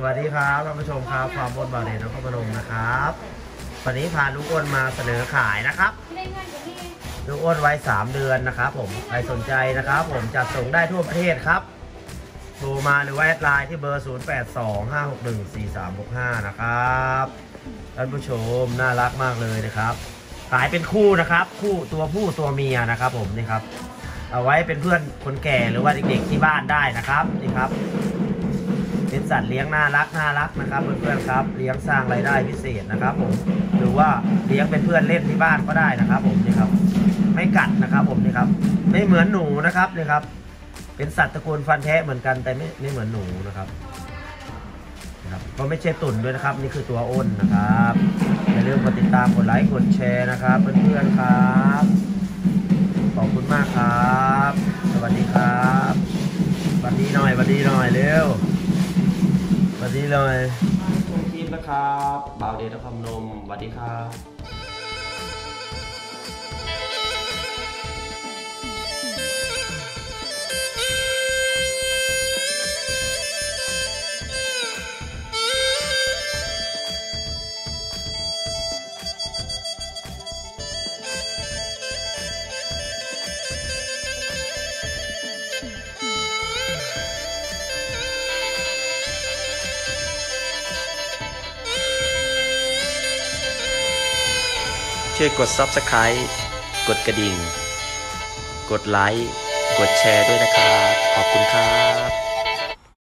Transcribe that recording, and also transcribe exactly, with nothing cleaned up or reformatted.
วัสดีครับท่านผู้ชมครับความบนบาเรนนครพนมนะครับวันนี้พาลูกอ้วนมาเสนอขายนะครับลูกอ้วนไว้สามเดือนนะครับผมใครสนใจนะครับผมจัดส่งได้ทั่วประเทศครับโทรมาหรือว่าแอดไลน์ที่เบอร์ ศูนย์ แปด สอง ห้า หก หนึ่ง สี่ สาม หก ห้า นะครับท่านผู้ชมน่ารักมากเลยนะครับขายเป็นคู่นะครับคู่ตัวผู้ตัวเมียนะครับผมนี่ครับเอาไว้เป็นเพื่อนคนแก่หรือว่าเด็กๆที่บ้านได้นะครับนี่ครับเป็นสัตว์เลี้ยงน่ารักน่ารักนะครับเพื่อนๆครับเลี้ยงสร้างรายได้พิเศษนะครับผมหรือว่าเลี้ยงเป็นเพื่อนเล่นที่บ้านก็ได้นะครับผมนี่ครับไม่กัดนะครับผมนี่ครับไม่เหมือนหนูนะครับนี่ครับเป็นสัตว์ตระกูลฟันแท้เหมือนกันแต่ไม่ไม่เหมือนหนูนะครับนะครับก็ไม่ใช่ตุ่นด้วยนะครับนี่คือตัวอ้นนะครับอย่าลืมกดติดตามกดไลค์กดแชร์นะครับเพื่อนๆครับขอบคุณมากครับสวัสดีครับสวัสดีหน่อยสวัสดีหน่อยเร็วสวัสดีเลยทุกทีมนะครับบ่าวเดชนครพนมสวัสดีครับช่วยกด ซับสไครบ์ กดกระดิ่ง กดไลค์ กดแชร์ด้วยนะครับ ขอบคุณครับ